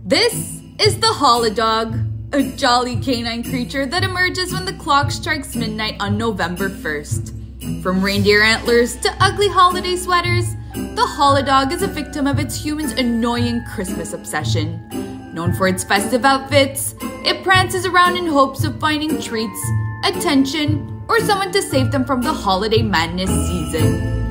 This is the Holodog, a jolly canine creature that emerges when the clock strikes midnight on November 1st. From reindeer antlers to ugly holiday sweaters, the Holodog is a victim of its humans' annoying Christmas obsession. Known for its festive outfits, it prances around in hopes of finding treats, attention, or someone to save them from the holiday madness season.